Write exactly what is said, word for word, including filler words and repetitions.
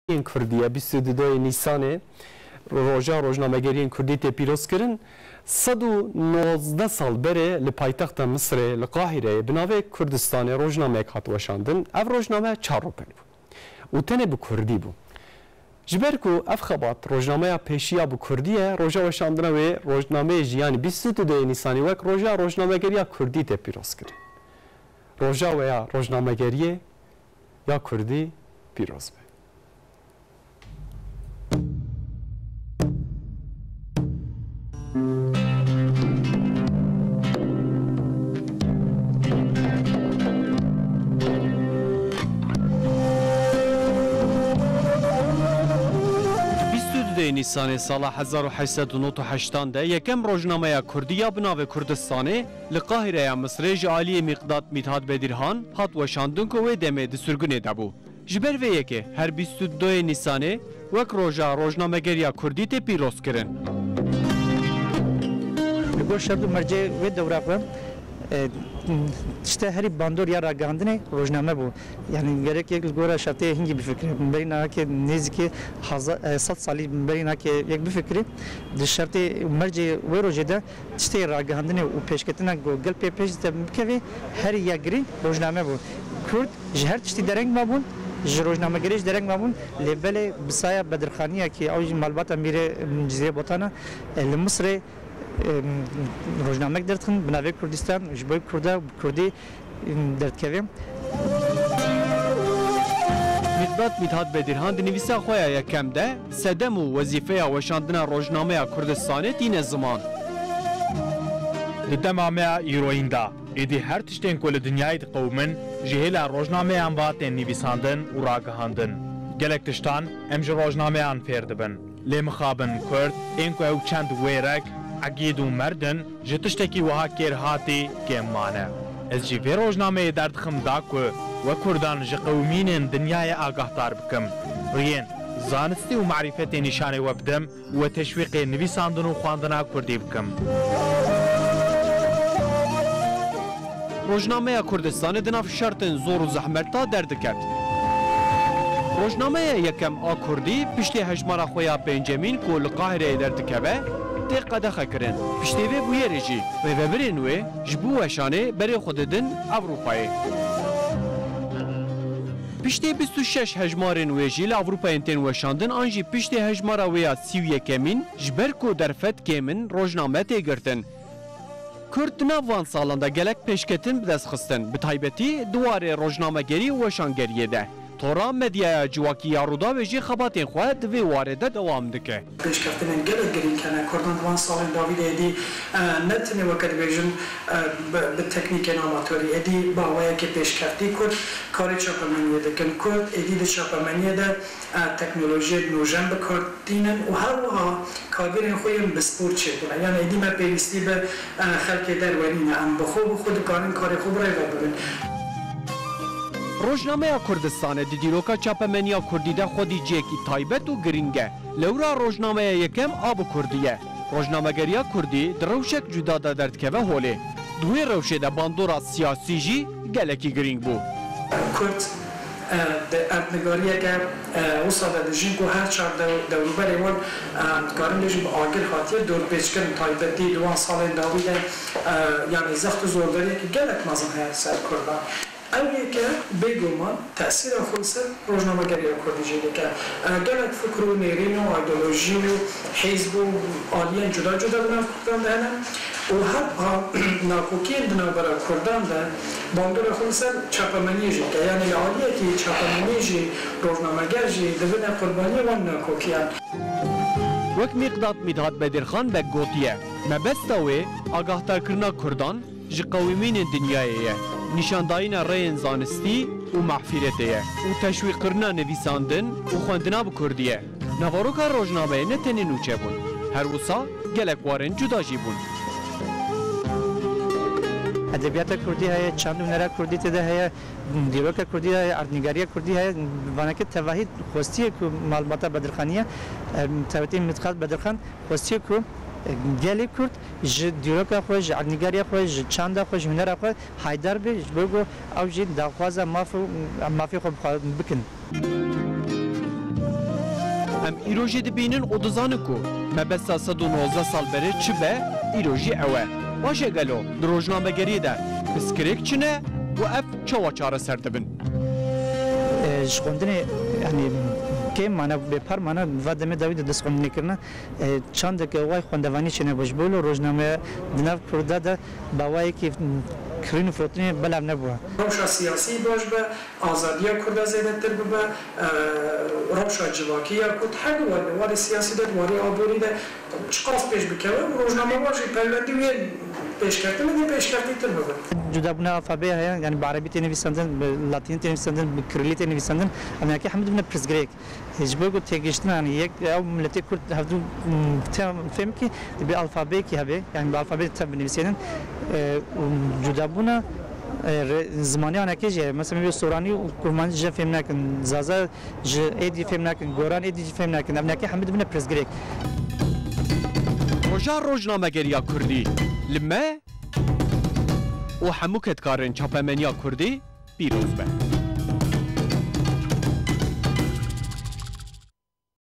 این کردیه بیست و دو نیسان روزا روزنامه‌گری کردی ته پیروز کردن صد و نوزده سال بره لپایتخت مصر لقاهره بناوی کردستان روزنامه کات وشاندن اف روزنامه چهار روپن بود و تنه به کردی بود جبر کو اف خبات روزنامه پیشیا به کردیه روزا وشاندن و روزنامه جیانی بیست و دو نیسانی وک روزا روزنامه‌گری کردی ته پیروز کرد روزا و یا روزنامه‌گری یا کردی پیروز بود نیسان سال هزار و هشتصد و نود و هشت ده یکم روزنامه کردیا بناو کردستانه لقاهره مصر جعالی مقداد میتاد بدرهان هات وشاندن که و دمه دسرگونه دبو جبر و یکه هر بیست و دو نیسانه وک روزا روزنامه گریا کردی ته پیروز کرن بگو شرط مرجع و دوره کنم işte her bandor ya ragandine rojname bu yani gerek ek gora şartı hingi bir fikri beri na ki nezki sat sali beri na ki ek bir fikri de şartı merce ve rojeda işte ragandine u peşketine gel pepeş de mkevi her yagri rojname bu kurd her işte dereng mabun rojname geriş dereng mabun lebele bisaya bedirkhaniye ki av malbat amire ciziye botana el Mısır روزنامه دارتن بنابه کردستان جبای کرده کردی دارتکیم. مقداد میتاد بدرهان دنیویسا خویا یکم ده سدم و وظیفه وشاندن روزنامه کردستان دین زمان. لدمامه ایرویندا ایدی هر تشتین کل دنیای قومن جهل روزنامه انبات نویساندن و راگهاندن. گلک تشتان امج روزنامه آن فردبن. لمخابن کرد اینکو او چند ویرک عقید و مردن جتشتکی وها کرهاتی کمانه. از جیوی روزنامه درد خمدا که و کردان جقومین دنیای آگاه تار بکم. رین زانستی و معرفت نشانه وبدم و تشویق نویساندن و خواندن کردی بکم. روزنامه کردستان دناف شرط زور و زحمت تا درد کرد. روزنامه یکم آکردی پشت هجمارا خویا بنجامین که لقاهره درد کبه دقیقه خکرن پشتیوه بوی رجی و وبرین و جبو وشانه برای خوددن اروپایی. پشتی بیست و شش هجمارن و جیل اروپایی تن وشاندن آنجی پشتی هجمارا ویا سی و یکمین جبر کو درفت کمن روزنامه تگرتن. کرد نوان سالاندا گلک پیشکتن بدست خستن به تایبتی دواره روزنامه گری و وشانگریه ده. تورا مدیا جواکی یارودا و جی خباتین خواهد و وارده دوام دکه. پیشکفتن گله گرین کنه کردن دوان سال داوید ادی نتنی وقت بیشتر به تکنیک ناماتوری ادی باوری که پیشکفتی کرد کاری چاپمنیه دکن کرد ادی د چاپمنیه ده تکنولوژی نوجم بکردینن و هر وها کارگرین خویم بسپور چه کنه یعنی ادی ما پیوستی به خلق درورینه ام بخو بخود کارن کاری خوب رای ببرن. روزنامه کردستان دیروکا چاپمنیا کردیده خودی جیکی تایبت و گرینگه لورا روزنامه یکم آب کردیه روزنامه گریا کردی دروشک جدا دادرد که و هوله دوی روشه ده باندورا سیاسی جی گلکی گرینگ بو کرد اردنگاریه که وصل دجین کو هر چهار دورو بریوان کارن دجین با آگر خاطر دور پیچکن تایبتی دوان سال داویده یعنی زخت زورداری که گلک مازن های سر کردن اولی که بگومان تأثیر خودسر روزنامه گری کردی جدی که گلک فکر و نیرین و ایدئولوژی و حزب و آلیان جدا جدا بنام کردن دهنه و حتی ناکوکی اندنا برای کردن ده باندور خودسر چاپمنی جی که یعنی آلیه که چاپمنی جی روزنامه گر جی دوونه قربانی و ناکوکیان وک مقداد میداد بدرخان به گوتیه مبستاوی آگاه تر کرنا کردان جی قویمین دنیاییه نشانداین رین زانستی و محفیرتیه و تشویق کرنا نویساندن و خواندنا بکردیه نواروکا روزنامه نتنی نوچه بون هر وسا گلک وارن جدا جی بون ادبیات کردی های چند نره کردی تده های دیروک کردی های اردنگاری کردی های وانکه توحید خواستی که معلومات بدرخانیه توتی متقاد بدرخان خواستی که گلی کرد ج دیروک خوش اردنگاری خوش چند خوش هنر خوش حیدر به بگو او جد دخواست مافی مافی خوب بکن Em îrojê dibînin û dizanin ku mebesta sed û nozde sal berê çi be, îrojî ew e. Baş e gelo di rojnamegeriyê de piskirêk çi ne û ev çawa çareser dibin? ji xwendinê yani kêm mane bêpar mane va demê dawî di destxwendinêkirina çandeke way xwendevanî çêne baş bû rojname di nav Kurda de bawayekî kirîn û firotinê belav nebûye. Rewşa siyasî baş be, azadiya Kurda zêdetir bibe, rewşa civakiya Kurd her warê warê siyasî de warê aborî de çi qas pêş bikeve û rojname wan jî peywendî wê pêşketin de pêşketîtir bibe. Cudabûna alfabeya heye yani bi Erebî tê nivîsandin, bi Latînî tê nivîsandin, bi Kirillî tê nivîsandin em yakî hemû dibine pirsgirêk. Ji bo ku têgihiştin yani yek ew milletê Kurd hevdû fêm kî bi alfabeyekî hebe yani bi alfabê te binivîsînin cudabûna زمانی که جه مثلا میگه سورانی و کرمان جه فهم نکن زازا جه ایدی فهم نکن گوران ایدی فهم نکن ام نکه همه دبنا پرزگریک روجا روزنامه‌گریه کردی لمه و همو کتکارن چاپمنیا کردی پیروز به